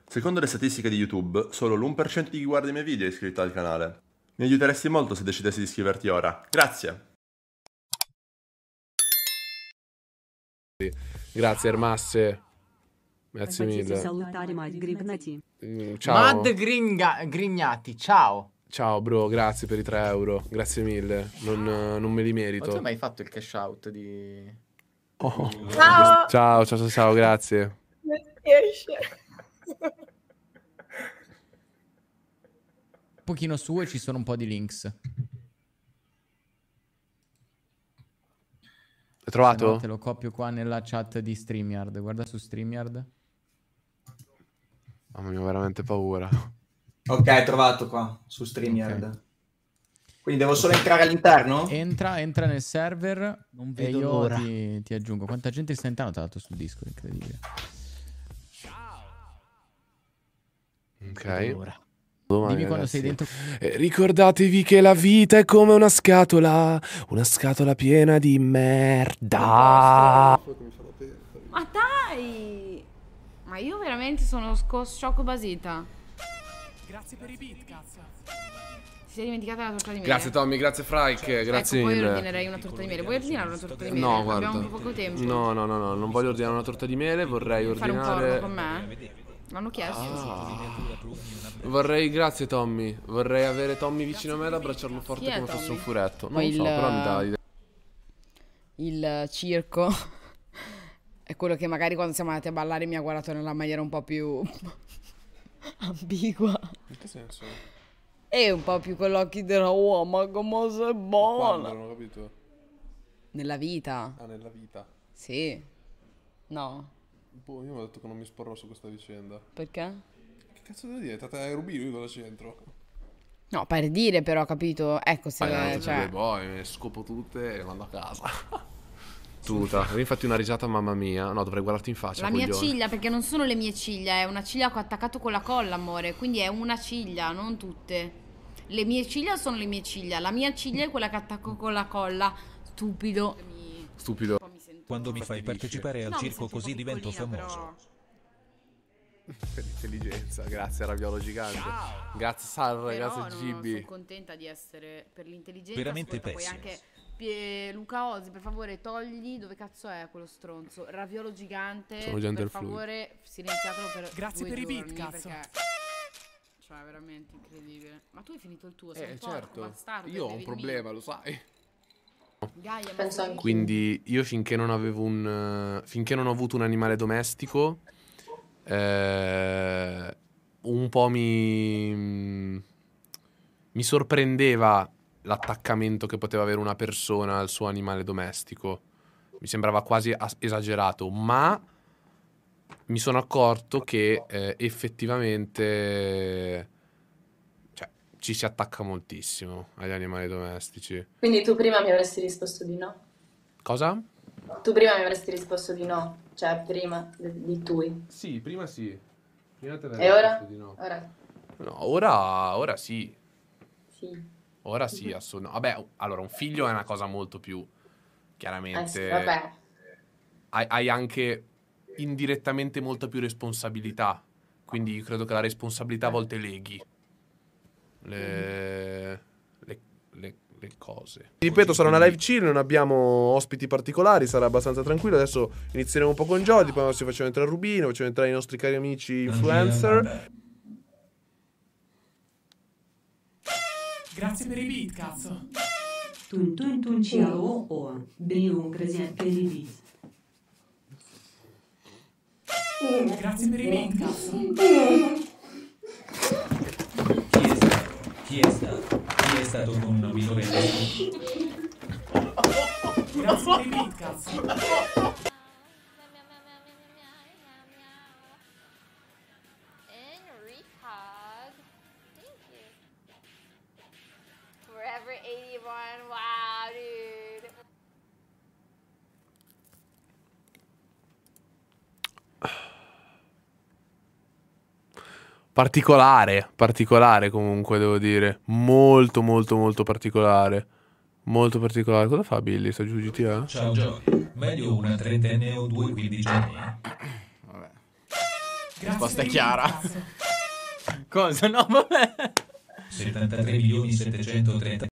Secondo le statistiche di YouTube, solo l'1% di chi guarda i miei video è iscritto al canale. Mi aiuteresti molto se decidessi di iscriverti ora. Grazie! Grazie Ermasse. Grazie mille. Salutare Mad Grignati. Ciao. Mad Grignati, ciao. Ciao bro, grazie per i 3 euro. Grazie mille. Non me li Ma merito. tu hai mai fatto il cash out di... Oh. Ciao. Ciao, grazie. Mi spiace. Un pochino su e ci sono un po' di links. Hai trovato? No, te lo copio qua nella chat di StreamYard. Guarda su StreamYard. Mamma mia, ho veramente paura. Ok, trovato qua su StreamYard. Ok. Quindi devo solo entrare all'interno? Entra nel server Non e vedo io l'ora. ti aggiungo. Quanta gente sta entrando tra l'altro sul disco, incredibile. Ok. Ora. Domani, Dimmi quando ragazzi. sei dentro. Ricordatevi che la vita è come una scatola piena di merda. Ma dai! Ma io veramente sono sciocco basita. Grazie per i beat, cazzo. Si è dimenticata la torta di mele. Grazie Tommy, grazie Frike, grazie Ecco, poi mille. ordinerei una torta di mele. Vuoi ordinare una torta di mele? No, guarda. Abbiamo poco tempo. No, non voglio ordinare una torta di mele, vorrei Fare un ordinare... porno con me? L'hanno chiesto. Vorrei, grazie Tommy, vorrei avere Tommy vicino a me ed abbracciarlo forte Chi è come fosse Tommy? un furetto. Non Poi lo so, però mi dà l'idea. Il circo è quello che magari quando siamo andati a ballare mi ha guardato nella maniera un po' più ambigua. In che senso? E un po' più con l'occhio della ma come sei Quando? buona. Non ho capito. Nella vita. Ah, nella vita. Sì. No. Boh, io mi ho detto che non mi sporrò su questa vicenda. Perché? Che cazzo devo dire? Tata Rubino, io cosa c'entro? No, per dire però, capito? Ecco, se... Cioè... Boh, me le scopo tutte e le mando a casa. Tuta. Infatti una risata, mamma mia. No, dovrei guardarti in faccia, La mia coglione. ciglia, perché non sono le mie ciglia, è una ciglia che ho attaccato con la colla, amore. Quindi è una ciglia, non tutte. Le mie ciglia sono le mie ciglia. La mia ciglia è quella che attacco con la colla. Stupido. Stupido. Quando mi fai partecipare al circo così divento famoso. Per l'intelligenza, grazie Raviolo Gigante. Grazie Sar, grazie Sono Gibi. contenta di essere per l'intelligenza. Veramente Ascolta, poi pessimo. anche Luca Osi, per favore, togli dove cazzo è quello stronzo. Raviolo Gigante. Sono gente per del fluido. favore, silenziatelo per Grazie 2 per i beat, giorni, cazzo. perché cioè veramente incredibile. Ma tu hai finito il tuo, sei un porco, Certo. bastardo, Io ho un devi problema, lo sai. venire. Gaia, Penso ma anch'io. Quindi io finché non avevo finché non ho avuto un animale domestico, un po' mi sorprendeva l'attaccamento che poteva avere una persona al suo animale domestico. Mi sembrava quasi esagerato, ma mi sono accorto che effettivamente cioè, ci si attacca moltissimo agli animali domestici. Quindi tu prima mi avresti risposto di no. Cosa? Tu prima mi avresti risposto di no. Cioè, prima di tui. Sì, prima sì. Prima te E ora? di no. Ora No, ora sì. sì. Ora sì, assolutamente. Vabbè, allora, un figlio è una cosa molto più, chiaramente... Sì, vabbè. Hai anche indirettamente molta più responsabilità. Quindi io credo che la responsabilità a volte leghi le cose. Ripeto, sarà una live chill, non abbiamo ospiti particolari, sarà abbastanza tranquillo. Adesso inizieremo un po' con Jody, poi ci facciamo entrare Rubino, facciamo entrare i nostri cari amici influencer. Grazie per i beat, cazzo. Tun ciao o Brium Gresian per i beat. Grazie per i beat, cazzo. Chi è stato con una misorella? Grazie per i beat, cazzo. Forever 81, wow, dude. Particolare comunque, devo dire. Molto particolare. Molto particolare. Cosa fa Billy? Sta giù GTA? Ciao Giochi, meglio una trentenne o due quindicenni? Vabbè. Risposta è chiara. Cosa? No, vabbè. 73.730